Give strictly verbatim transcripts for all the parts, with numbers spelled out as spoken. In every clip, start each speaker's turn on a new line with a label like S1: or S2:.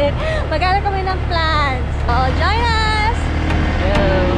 S1: namin. Maghanap kami ng plants. So, join us!
S2: Hello!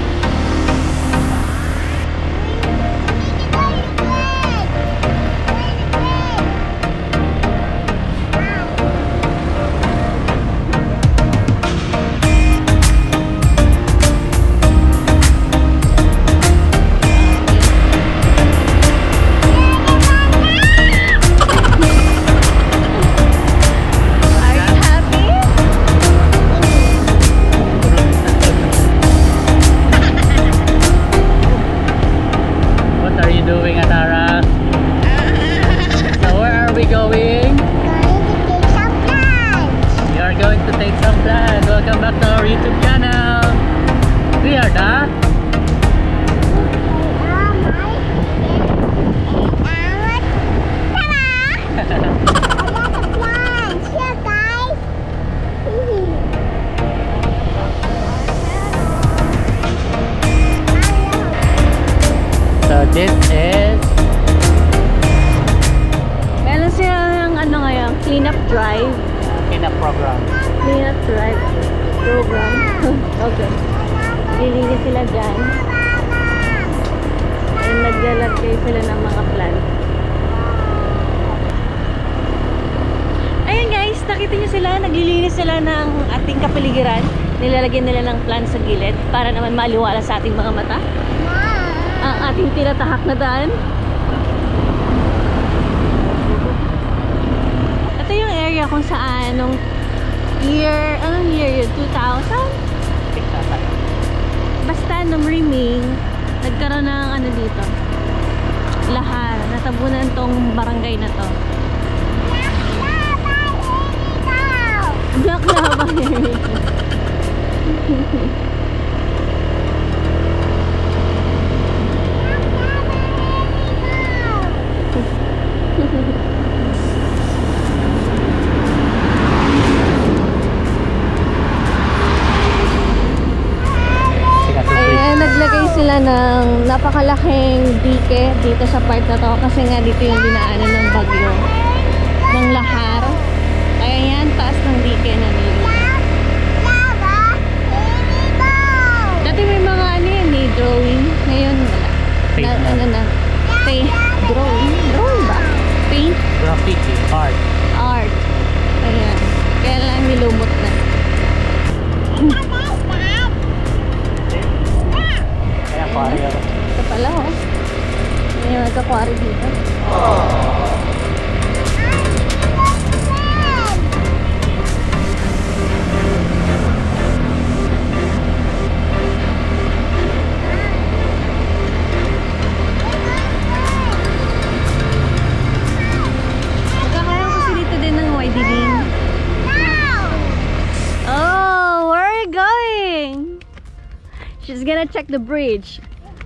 S2: This is
S1: meron silang ano ngayon, clean up drive.
S2: Clean up program.
S1: Clean up drive program. Okay. Lilinis sila dyan. And naglalagay sila ng mga plant. Ayun guys, nakita nyo sila, naglilinis sila ng ating kapaligiran. Nilalagyan nila ng plant sa gilid para naman maliwala sa ating mga mata ang ating tinatahak na daan. Ito yung area kung saan nung year, anong year yun? two thousand? Basta nung Riming, nagkaroon ng ano dito, lahar, natabunan tong barangay na to. Black lava here. Ayan, naglagay sila ng napakalaking dike dito sa part na to kasi nga dito yung dinaanan ng bagyo ng lahar. Kaya yan, taas ng dike na nila. Dati may mga ano yun eh, drawing. Ngayon wala. Na, ano na, paint, drawing. Drawing ba? Paint?
S2: Graffiti, art.
S1: Art. Ayan. Kaya lang nilumot na.
S2: Kaya aquarium.
S1: Ito pala oh. May nagka-quarry dito. Magkakaroon kasi dito din ng Y D B. Oh, where are you going? She's gonna check the bridge.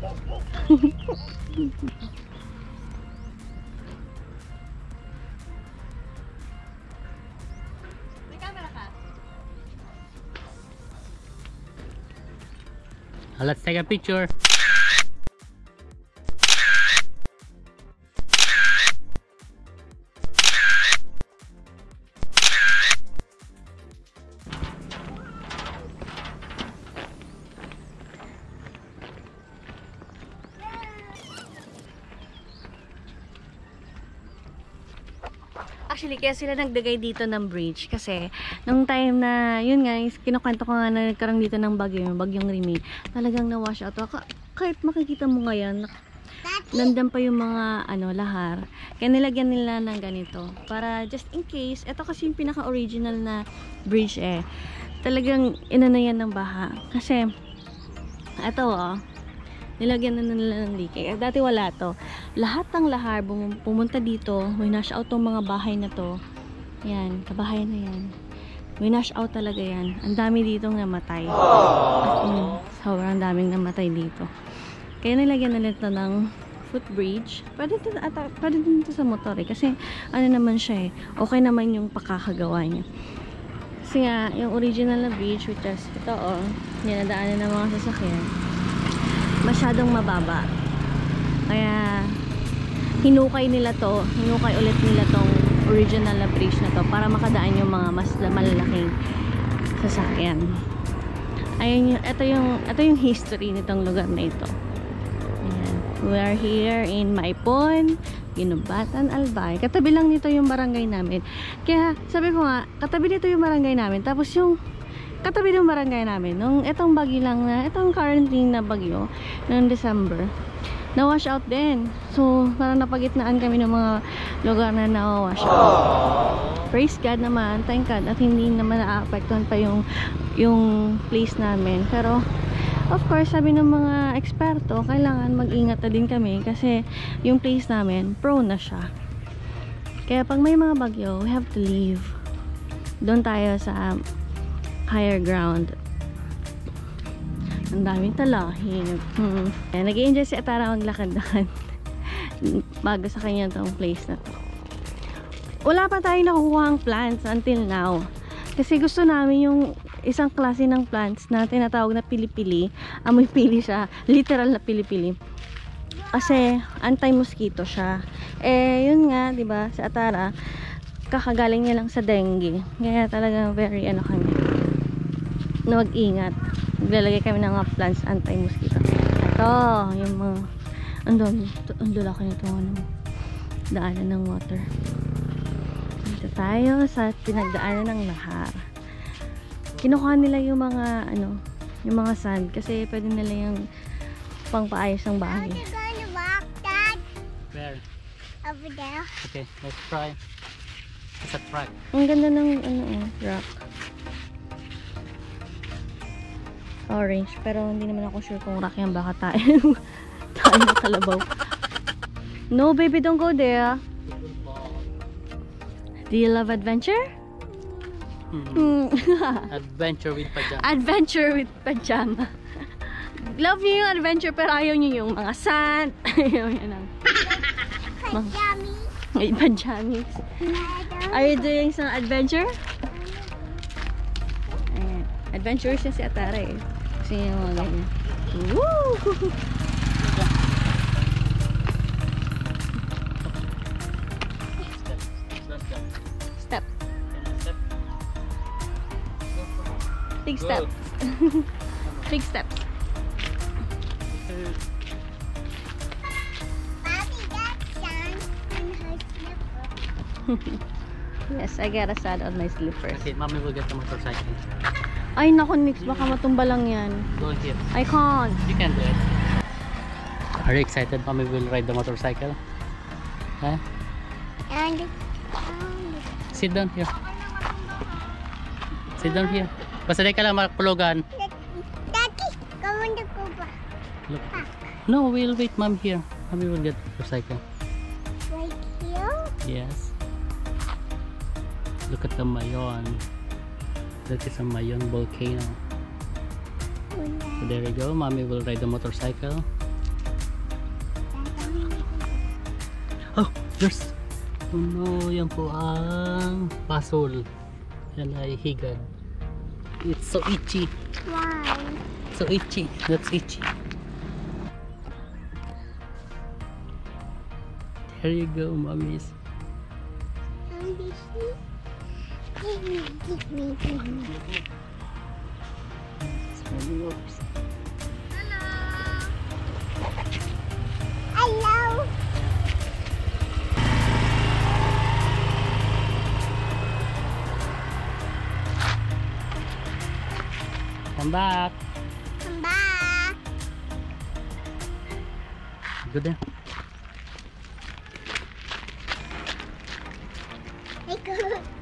S2: Let's take a picture.
S1: Actually, kaya sila nagdagay dito ng bridge kasi nung time na, yun guys, kinukwento ko nga na nagkaroon dito ng bagyo, yung bagyong Rimi, talagang na-wash out. Kahit makikita mo ngayon, nandan pa yung mga ano, lahar. Kaya nilagyan nila ng ganito para just in case, ito kasi yung pinaka-original na bridge eh. Talagang inano yan ng baha. Kasi, ito oh, nilagyan na nila ng dike. Dati wala to. Lahat ng lahar pumunta dito. Winash out tong mga bahay na to. Yan, kabahay na yan. Winash out talaga yan. Ang dami ditong namatay. As in, sobrang daming namatay dito. Kaya nilagyan na nito ng footbridge. Pwede din, ata, pwede din ito sa motor eh. Kasi ano naman siya eh. Okay naman yung pakakagawa niya. Kasi nga, yung original na bridge, which is ito oh, dinadaanan ng mga sasakyan, masyadong mababa. Kaya hinukay nila to, hinukay ulit nila tong original na bridge na to para makadaan yung mga mas malalaking sasakyan. Ayun yung, ito yung, ito yung history nitong lugar na ito. Ayan. We are here in Maipon, Ginubatan, Albay. Katabi lang nito yung barangay namin. Kaya sabi ko nga, katabi nito yung barangay namin. Tapos yung katabi ng barangay namin, nung itong bagyo lang na, itong currently na bagyo, noong December, na-wash out din. So, parang napagitnaan kami ng mga lugar na na-wash out. Praise God naman, thank God, at hindi naman na-apektuhan pa yung, yung place namin. Pero, of course, sabi ng mga eksperto, kailangan mag-ingat na din kami kasi yung place namin, prone na siya. Kaya pag may mga bagyo, we have to leave. Doon tayo sa higher ground. Ang daming talahib. Hmm. Nag-i-enjoy si Atara maglakad-lakad bago sa kanya itong place na to. Wala pa tayong nakukuha ang plants until now. Kasi gusto namin yung isang klase ng plants na tinatawag na pili-pili. Amoy pili siya. Literal na pili-pili. Kasi anti-mosquito siya. Eh, yun nga, diba, si Atara, kakagaling niya lang sa dengue. Kaya talagang very ano kami, na mag-ingat. Maglalagay kami ng mga plants anti-mosquito. Ito, yung mga andun, andun ako nito ano, daanan ng water. Dito tayo sa pinagdaanan ng nahar. Kinukuha nila yung mga ano, yung mga sand kasi pwede nila yung pangpaayos ng bahay.
S3: Are you gonna walk, Dad?
S2: Where?
S3: Over there?
S2: Okay, let's try. It's a track.
S1: Ang ganda ng ano, oh, rock. Orange, pero hindi naman ako sure kung rock yan, baka tayo tayo na kalabaw. No baby, don't go there. Do you love adventure?
S2: Hmm. Adventure with pajama.
S1: Adventure with pajama. Love niyo yung adventure pero ayaw niyo yung mga sand. Ayaw niyo ng
S3: Pajami.
S1: may pajamis. Are you doing some adventure? Ayan. Adventurous siya si Atara eh. Kasi yung mga ganyan. Woo! Step. Big step. Big steps.
S3: Mommy got sand in her slipper.
S1: Yes, I got a sand on my slippers.
S2: Okay, mommy will get the motorcycle.
S1: Ay naku Nix, baka matumba lang yan.
S2: Go here.
S1: I can't.
S2: You can do it. Are you excited? Mommy will ride the motorcycle. Huh?
S3: And, um,
S2: Sit down here. Sit down here. Basta di ka lang makulugan.
S3: Daddy, kamu na ko ba?
S2: Look. No, we'll wait, mom here. Mommy will get the motorcycle.
S3: Right here?
S2: Yes. Look at the Mayon. That is a Mayon volcano. So there you go. Mommy will ride the motorcycle. Oh, there's... Oh no, yan po ang pasol. Yan ay higad. It's so itchy.
S3: Why?
S2: So itchy. That's itchy. There you go, mommies.
S3: And this is... Give me, give me, give me.
S2: Oops.
S3: Hello.
S2: Come back.
S3: Come back.
S2: Good there.
S3: Hey, go.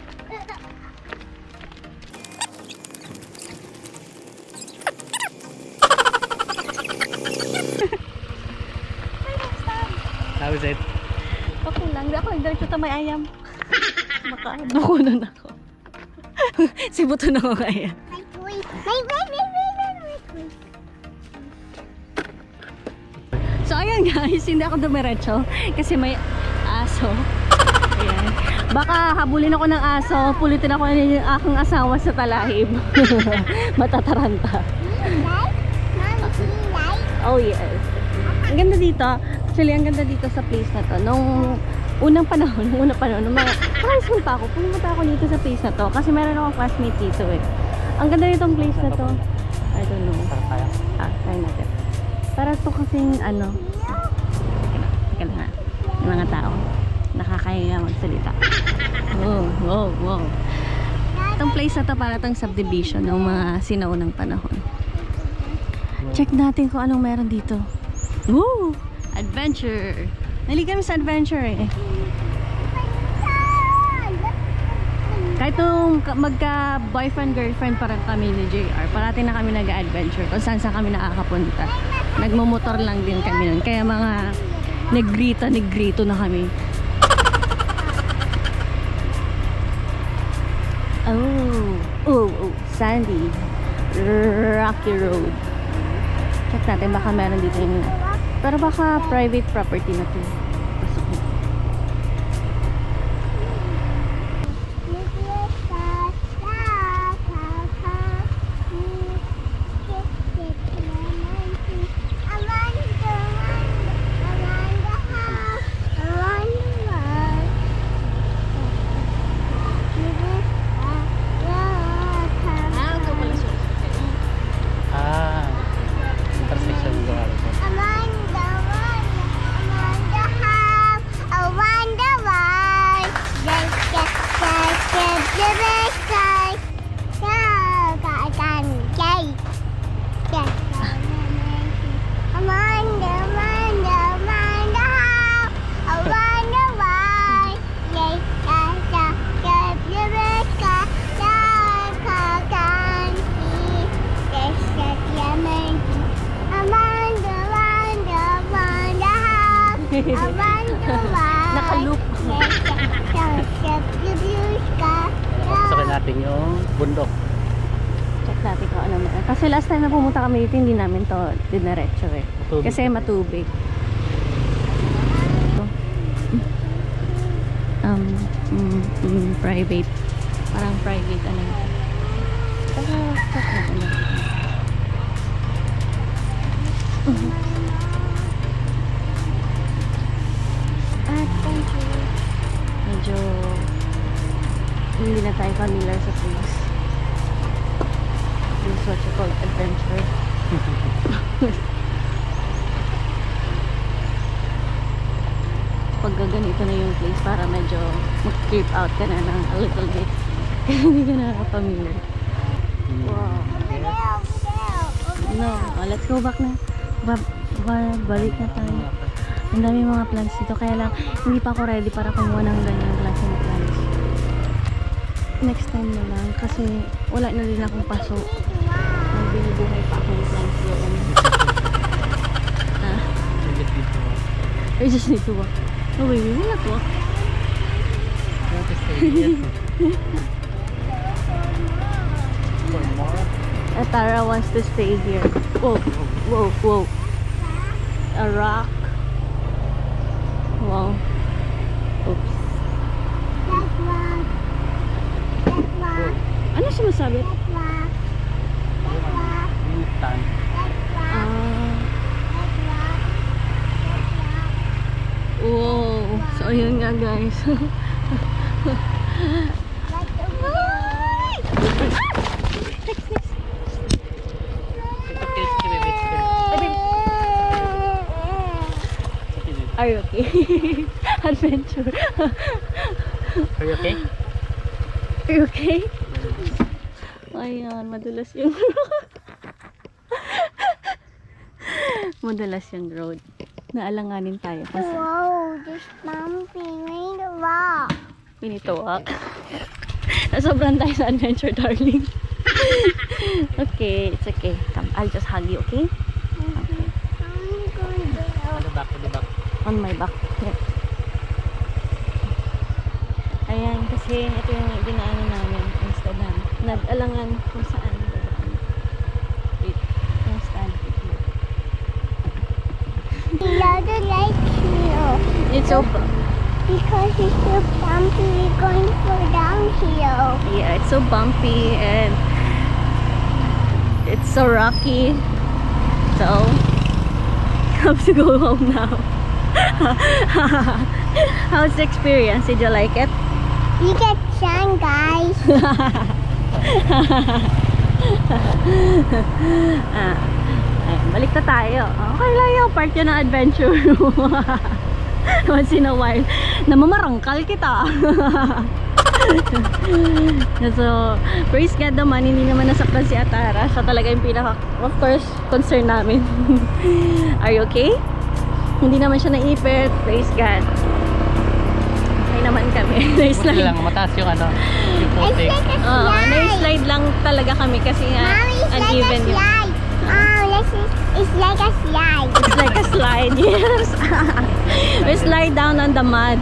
S2: How is it?
S1: Okay lang, di ako nagdiretso ta may ayam. Baka bukunan ako. Si Buto na ako kaya.
S3: My boy. My boy, my boy, my boy.
S1: So ayun guys, hindi ako dumiretso kasi may aso. Ayan. Baka habulin ako ng aso, pulitin ako ng aking asawa sa talahib. Matataranta.
S3: You like? Mommy, do you like?
S1: Oh yes. Ang ganda dito. Actually, ang ganda dito sa place na to. Nung unang panahon, nung unang panahon, nung mga high school pa ako, pumunta ako dito sa place na to. Kasi meron akong classmate dito eh. Ang ganda nitong place na to. I don't know.
S2: Sarap tayo.
S1: Ah, try natin. Para to kasing ano. Teka lang ha. Yung mga tao. Nakakahiya magsalita. Wow, wow, wow. Itong place na to para tong subdivision ng mga sinaunang panahon. Check natin kung anong meron dito. Woo! Adventure! Nali kami sa adventure eh. Kahit nung magka-boyfriend, girlfriend parang kami ni J R, parati na kami nag-adventure kung saan saan kami nakakapunta. Nagmumotor lang din kami nun. Kaya mga negrita, negrito na kami. Oh, oh, oh, sandy, rocky road. Check natin, baka meron dito yung... Pero baka private property na to. Pasok na.
S2: Ah, intersection ko.
S1: Nakaloop.
S2: Pasokin natin yung bundok.
S1: Check natin kung ano meron. Kasi last time na pumunta kami dito, hindi namin to dinaretso eh.
S2: Matubig.
S1: Kasi matubig. Um, mm, mm, private. Parang private ano. Pero, check natin. Mhm. Adventure. Medyo hindi na tayo familiar sa place. This is what you call adventure. Pag ganito na yung place, para medyo mag-creep out ka na ng a little bit. Kaya hindi ka nakaka-familiar. Wow. No, oh, let's go back na. Ba ba balik na tayo. Ang dami mga plants dito, kaya lang hindi pa ako ready para kumuha ng ganyang klase ng plants. Next time na lang kasi wala na rin akong paso. Nagbinubuhay pa akong plants doon. Ah, I just need to walk. Oh wait, we will not walk. Uh, Tara wants to stay here. Whoa, whoa, whoa. A rock. Wow. Oops. Ano sinasabi? Ah. Wow. So, ayun nga guys. Are you okay? Adventure.
S2: Are you okay?
S1: Are you okay? Ayan, madulas yung road. Madulas yung road. Naalanganin tayo kasi
S3: Wow, this bumpy. We need to walk.
S1: we need to walk. Nasobrang tayo sa adventure, darling. Okay, it's okay. Come, I'll just hug you, okay? Okay.
S3: I'm going to
S2: Ano back, ano back?
S1: On my back. Yeah. Ayan, kasi ito yung dinaanan namin instead na nag-alangan kung saan dadaan. Wait, yung stand.
S3: We don't like here.
S1: It's so
S3: Because it's so bumpy, we're going to go down here.
S1: yeah, it's so bumpy and it's so rocky. So, have to go home now. How's the experience? Did you like it?
S3: You get sun, guys.
S1: ah, ay, balik na tayo. Okay lang yung part yun ng adventure. Once in a while, namamarangkal kita. So, praise God naman, hindi naman nasaktan si Atara. Siya talaga yung pinaka, of course, concern namin. Are you okay? Hindi naman siya naipit. Praise God. Okay naman kami.
S2: Buti
S1: Na-slide.
S2: lang, mataas yung ano, yung
S3: It's
S2: footing.
S3: like a
S1: Oo,
S3: slide.
S1: na-slide lang talaga kami kasi nga
S3: Mommy, it's like a
S1: uneven yung...
S3: slide. Oh, this is, it's like a slide.
S1: It's like a slide, yes. We slide down on the mud.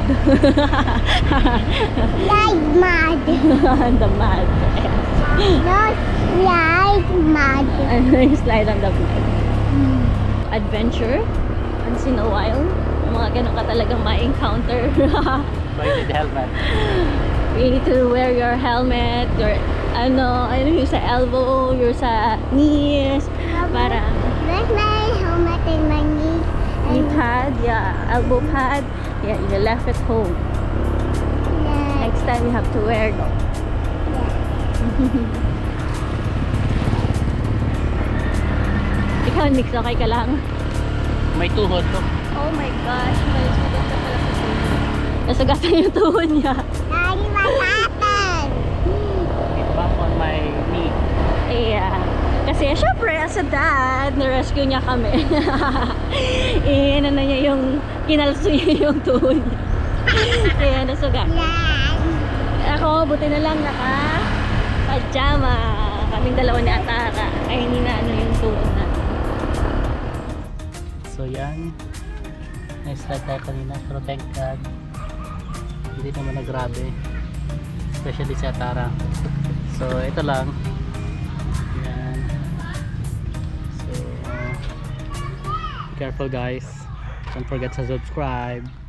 S3: Slide mud.
S1: On the mud.
S3: No, slide mud.
S1: And we slide on the mud. Adventure. Once in a while. Yung mga ganun ka talagang ma-encounter.
S2: So you need the helmet.
S1: You need to wear your helmet, your ano, ano yung sa elbow, your sa knees, para
S3: Where's my helmet and my knee?
S1: knee pad, yeah, elbow pad. Yeah, you left it home.
S3: Yeah.
S1: Next time you have to wear them. Ikaw, Nix, okay ka lang?
S2: May tuhod to.
S1: Oh my gosh, may sugat ka pala sa tuhod. Nasugatan yung tuhod niya.
S3: Daddy, what happened?
S2: It bump on my knee.
S1: Yeah. Kasi syempre, as a dad, na-rescue niya kami. eh, ano na niya yung, kinalso niya yung tuhod niya. Kaya nasugat.
S3: Yeah.
S1: Ako, buti na lang naka pajama. Kaming dalawa ni Atara. Ay, hindi na ano yung tuhod na.
S2: So yan. Na-slide tayo kanina. Pero thank God. Hindi naman na grabe. Especially si Atara. So ito lang. Yan. So be careful guys. Don't forget to subscribe.